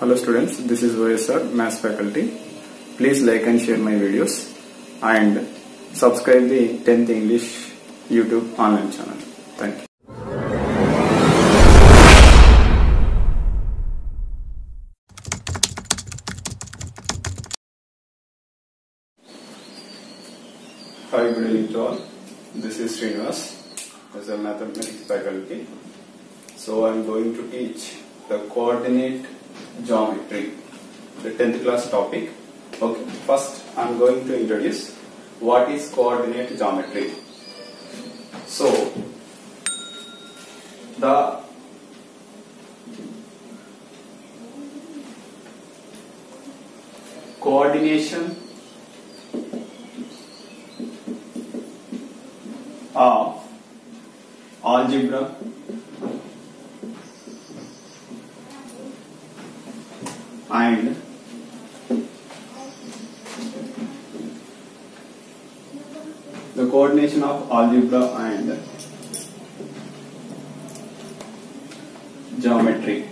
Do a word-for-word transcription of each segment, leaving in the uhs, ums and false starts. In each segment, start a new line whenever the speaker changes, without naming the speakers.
Hello students, this is Y S R Maths faculty. Please like and share my videos and subscribe the tenth English YouTube online channel. Thank you. Hi, good evening to all. This is Srinivas as a mathematics faculty. So I am going to teach the coordinate geometry, the tenth class topic. Okay, first I am going to introduce what is coordinate geometry. So the coordination of algebra and the coordination of algebra and geometry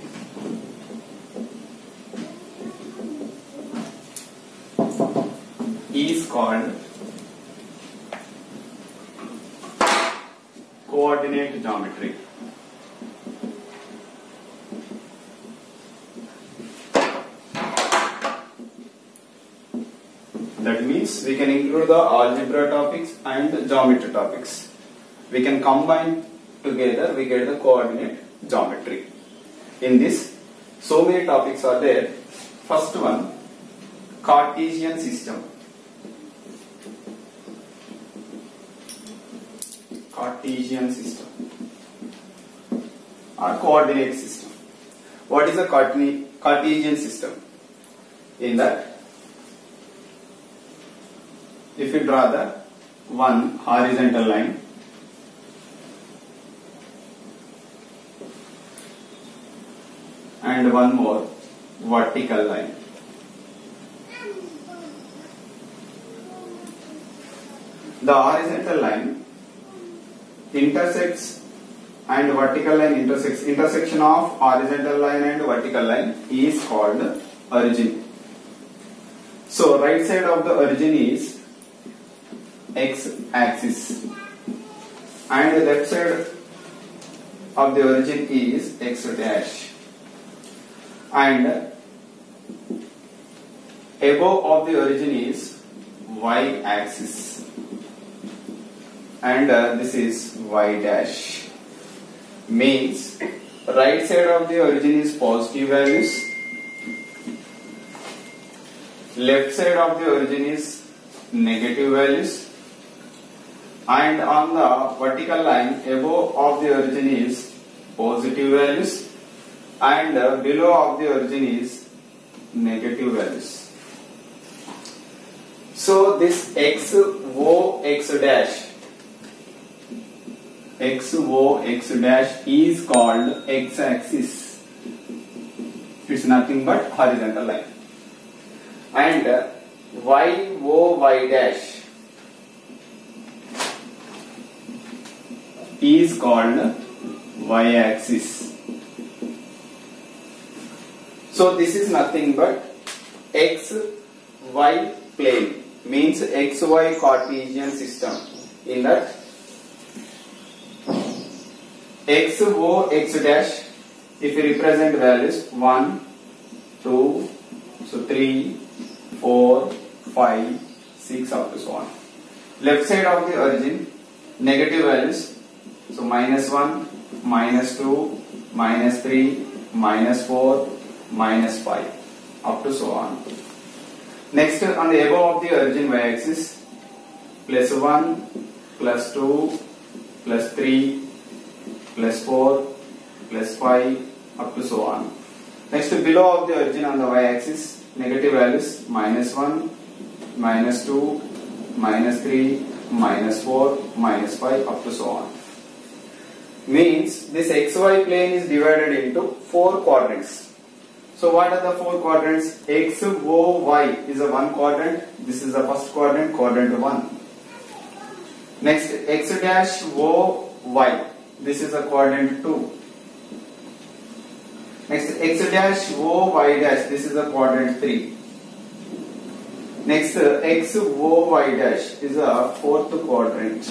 is called coordinate geometry. That means we can include the algebra topics and the geometry topics. We can combine together, we get the coordinate geometry. In this, so many topics are there. First one, Cartesian system. Cartesian system or coordinate system. What is a Cartesian system? In that, if you draw the one horizontal line and one more vertical line, the horizontal line intersects and vertical line intersects. Intersection of horizontal line and vertical line is called origin. So right side of the origin is x axis and the left side of the origin is x dash, and above of the origin is y axis, and uh, this is y dash. Means right side of the origin is positive values, left side of the origin is negative values, and on the vertical line above of the origin is positive values and uh, below of the origin is negative values. So this x O x dash x O x dash is called x axis. It's nothing but horizontal line. And uh, y O y dash is called y axis. So this is nothing but x y plane, means x y Cartesian system. In that x O x dash, if you represent values one, two, so three, four, five, six up to so on. Left side of the origin negative values, so minus one, minus two, minus three, minus four, minus five up to so on. Next, on the above of the origin y axis, plus one, plus two, plus three, plus four, plus five up to so on. Next, below of the origin on the y axis, negative values minus one, minus two, minus three, minus four, minus five up to so on. Means this xy plane is divided into four quadrants. So what are the four quadrants? X, O, Y is a one quadrant. This is the first quadrant, quadrant one. Next, x dash O, Y. This is a quadrant two. Next x dash O y dash, this is the quadrant three. Next uh, x O y dash is a fourth quadrant.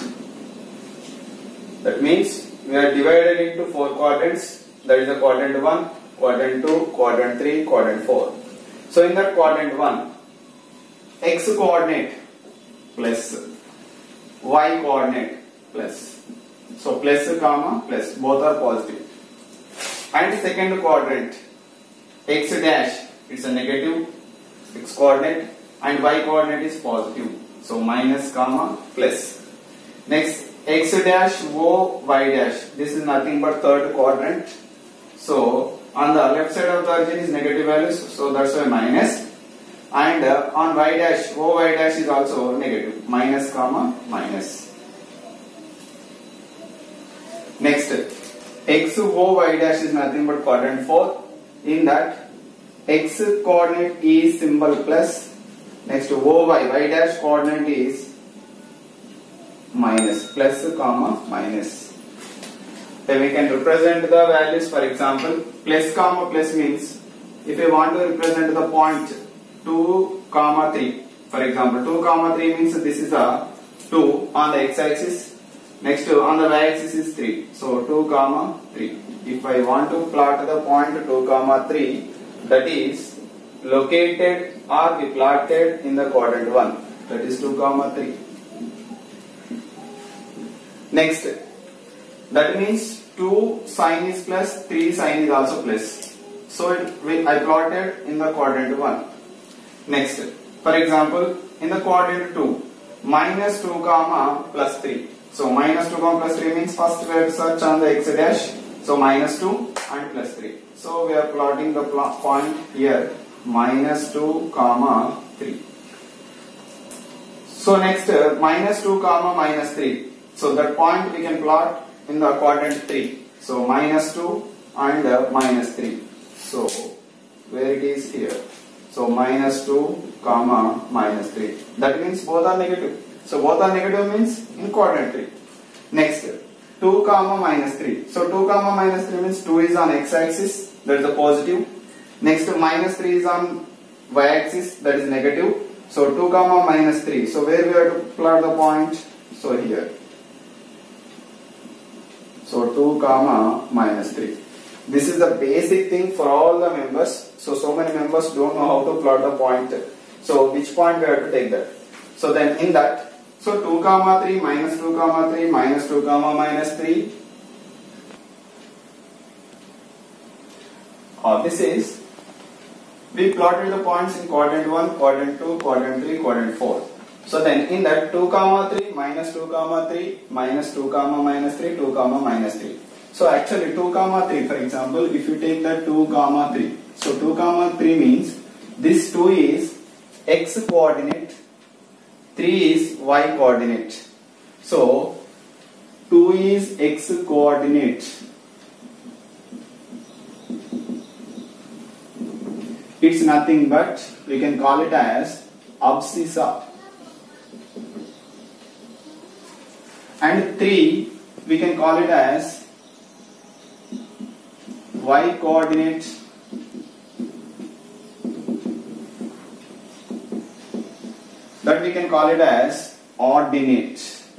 That means we are divided into four quadrants. That is the quadrant one, quadrant two, quadrant three, quadrant four. So in that quadrant one, x coordinate plus y coordinate plus. So plus comma plus, both are positive. And second quadrant, x dash, it's a negative x coordinate and y coordinate is positive. So minus comma plus. Next x dash O y dash, this is nothing but third quadrant. So on the left side of the origin is negative values, so that's why minus. And uh, on y dash, O y dash is also negative, minus comma minus. Next, x O y dash is nothing but quadrant four. In that, x coordinate is symbol plus. Next, O y, y dash coordinate is minus, plus comma minus. Then we can represent the values. For example, plus comma plus means if we want to represent the point two comma three. For example, two comma three means this is a two on the x-axis. Next on the y-axis is three. So two comma three. If I want to plot the point two comma three, that is located or be plotted in the quadrant one. That is two comma three. Next, that means two sign is plus, three sign is also plus. So it will, I plotted in the quadrant one. Next, for example, in the quadrant two, minus two comma plus three. So minus two comma plus three means first we have to search on the x dash. So minus two and plus three. So we are plotting the pl point here, minus two comma three. So next uh, minus two comma minus three. So that point we can plot in the quadrant three. So minus two and uh, minus three. So where it is here. So minus two comma minus three. That means both are negative. So both are negative means in quadrant three. Next, two comma minus three. So two comma minus three means two is on x-axis, that is a positive. Next, minus three is on y-axis, that is negative. So two comma minus three. So where we have to plot the point? So here. So two comma minus three. This is the basic thing for all the members. So so many members don't know how to plot the point. So which point we have to take that? So then in that, so two comma three minus two comma three minus two comma minus three. Uh, this is, we plotted the points in quadrant one, quadrant two, quadrant three, quadrant four. So then in that two comma three minus two comma three minus two comma minus three, two comma minus three. So actually two comma three, for example, if you take that two comma three. So two comma three means this two is x coordinate, three is y coordinate. So two is x coordinate. It's nothing but we can call it as abscissa. And three we can call it as y coordinate. That we can call it as ordinate.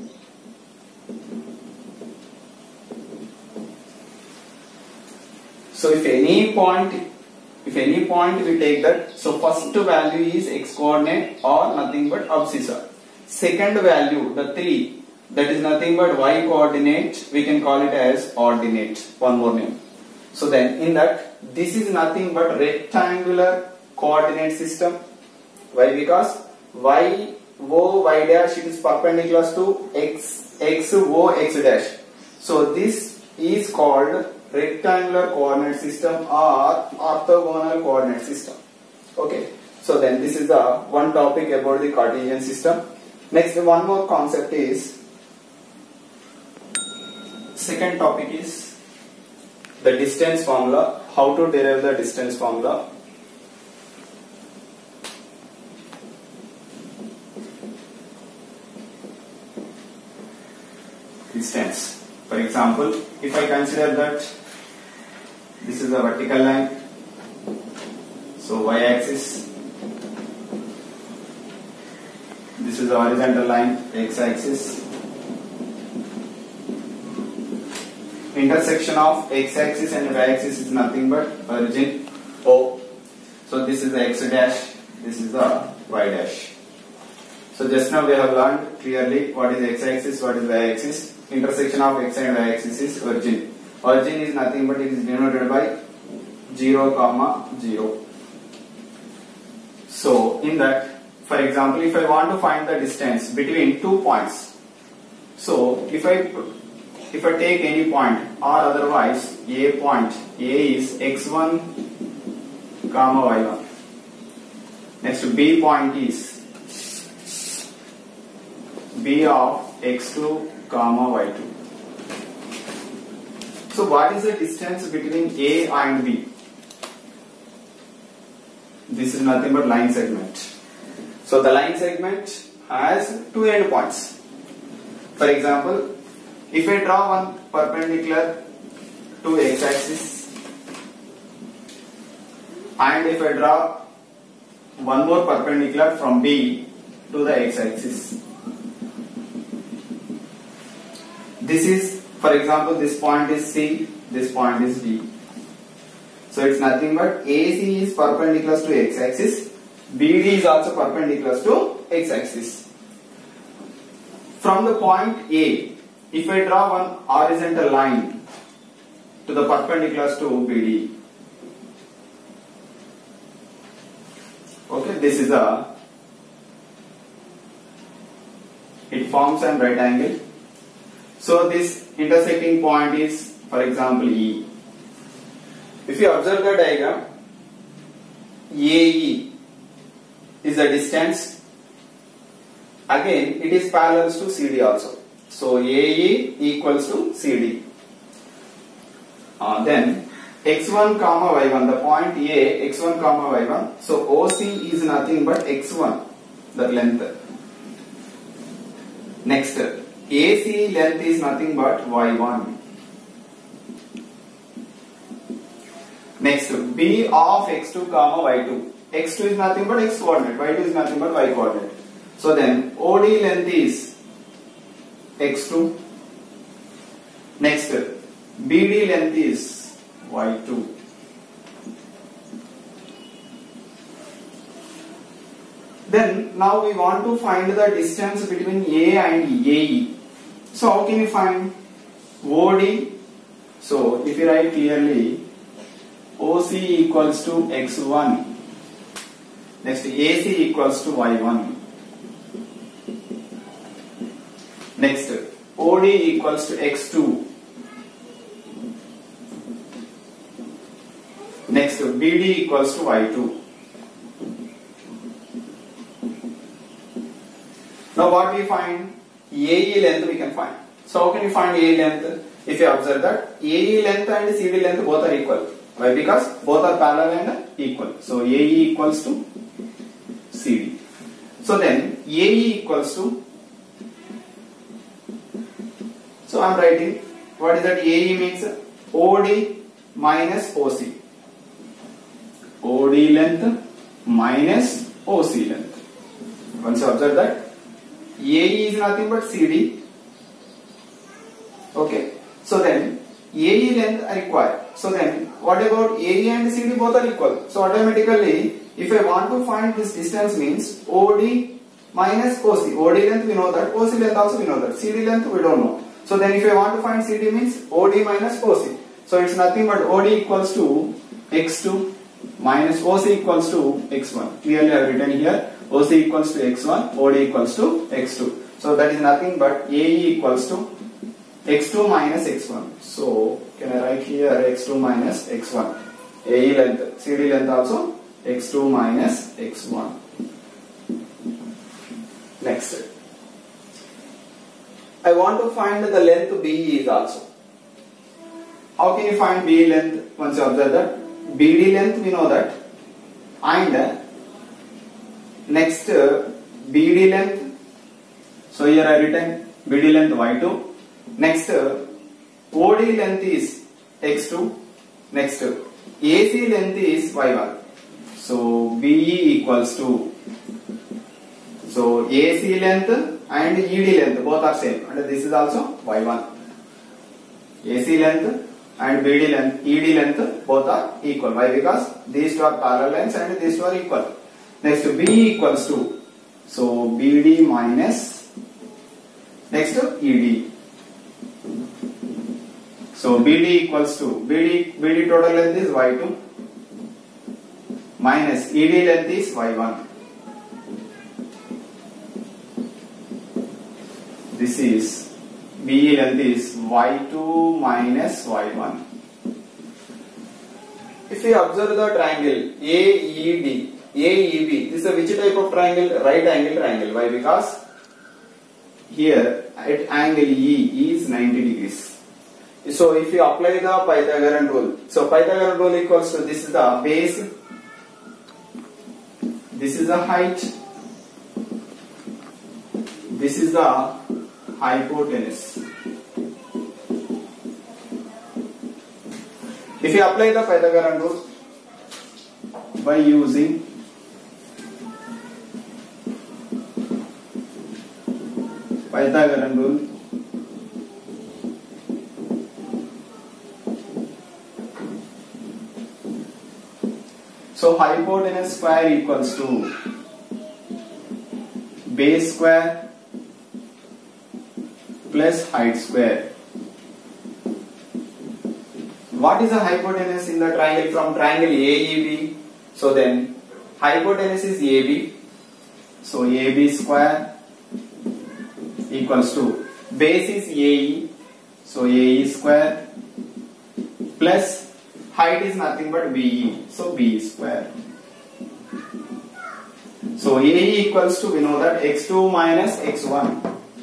So if any point, if any point we take that, so first value is x coordinate or nothing but abscissa. Second value, the three, that is nothing but y coordinate, we can call it as ordinate. One more name. So then in that, this is nothing but rectangular coordinate system. Why? Because y o y dash, it is perpendicular to x x o x dash. So this is called rectangular coordinate system or orthogonal coordinate system. Okay. So then this is the one topic about the Cartesian system. Next, one more concept is, second topic is the distance formula. How to derive the distance formula. Distance. For example, if I consider that this is is the vertical line. So y axis. This is the horizontal line, x axis. Intersection of x axis and y axis is nothing but origin O. So this is the x dash, this is the y dash. So just now we have learned clearly what is x axis, what is y axis. Intersection of x and y axis is origin. Origin is nothing but it is denoted by zero comma zero. So in that, for example, if I want to find the distance between two points, so if I if I take any point or otherwise a point, A is x one comma y one. Next B point is B of x two comma y two. So what is the distance between A and B? This is nothing but line segment. So the line segment has two endpoints. For example, if I draw one perpendicular to x axis and if I draw one more perpendicular from B to the x axis. This is, for example, this point is C, this point is D. So it's nothing but A C is perpendicular to x axis, B D is also perpendicular to x axis. From the point A, if I draw one horizontal line to the perpendicular to B D, okay, this is a, it forms a right angle. So this intersecting point is, for example, E. If you observe the diagram, A E is the distance. Again, it is parallel to C D also. So A E equals to C D. Uh, then x one comma y one, the point A, x one comma y one. So O C is nothing but x one, the length. Next, A C length is nothing but y one. Next, B of x two comma y two. x two is nothing but x coordinate, y two is nothing but y coordinate. So then O D length is x two. Next, B D length is y two. Then now we want to find the distance between A and A E. So how can you find O D? So if you write clearly, O C equals to x one. Next, A C equals to y one. Next, O D equals to x two. Next, B D equals to y two. Now what we find? A E length we can find. So how can you find A E length? If you observe that A E length and C D length both are equal. Why? Because both are parallel and equal. So A E equals to C D. So then A E equals to, so I am writing, what is that? A E means O D minus O C. O D length minus O C length. Once you observe that, A E is nothing but C D. Okay. So then A E length are required. So then what about A E and C D both are equal? So automatically if I want to find this distance means O D minus O C. O D length we know that, O C length also we know that, C D length we don't know. So then if I want to find C D means O D minus O C. So it's nothing but O D equals to x two minus O C equals to x one. Clearly I have written here O C equals to x one, O D equals to x two. So that is nothing but A E equals to x two minus x one. So can I write here x two minus x one. A E length, C D length also x two minus x one. Next, I want to find the length B E is also. How can you find B E length? Once you observe that B D length we know that, and next B D length. So here I written B D length y two. Next O D length is x two. Next A C length is y one. So B E equals to, so A C length and E D length both are same, and this is also y one. A C length and B D length, E D length both are equal. Why? Because these two are parallel lines and these two are equal. Next B equals to, so B D minus, next E D. So B D equals to, B D, B D total length is y two minus E D length is y one. This is B E length is y two minus y one. If you observe the triangle A E D, A E B, this is a which type of triangle? Right angle triangle. Why? Because here at angle E is ninety degrees. So if you apply the Pythagorean rule, so Pythagorean rule equals to, this is the base, this is the height, this is the hypotenuse. If you apply the Pythagorean rule by using Pythagorean rule, so hypotenuse square equals to base square plus height square. What is the hypotenuse in the triangle from triangle A E B? So then hypotenuse is A B. So A B square equals to base is A E. So A E square plus height is nothing but B E. So B square. So A E equals to, we know that x two minus x one.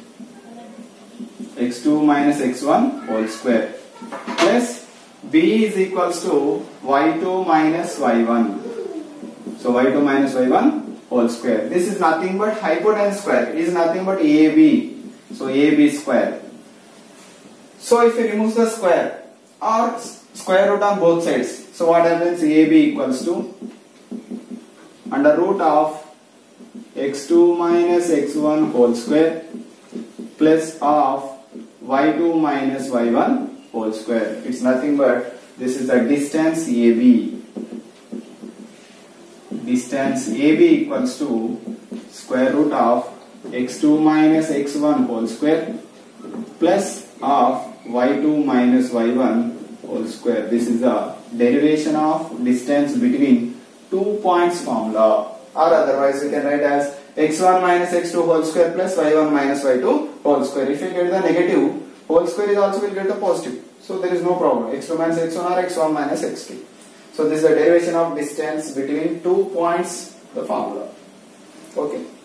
x two minus x one whole square plus B is equals to y two minus y one. So y two minus y one whole square. This is nothing but hypotenuse square. It is nothing but A B. So A B square. So if you remove the square or square root on both sides, so what happens? A B equals to under root of x two minus x one whole square plus of y two minus y one whole square. It's nothing but, this is the distance A B. Distance A B equals to square root of x two minus x one whole square plus of y two minus y one whole square. This is the derivation of distance between two points formula, or otherwise you can write as x one minus x two whole square plus y one minus y two whole square. If you get the negative, whole square is also will get the positive. So there is no problem. x two minus x one or x one minus x two. So this is the derivation of distance between two points, the formula. Okay.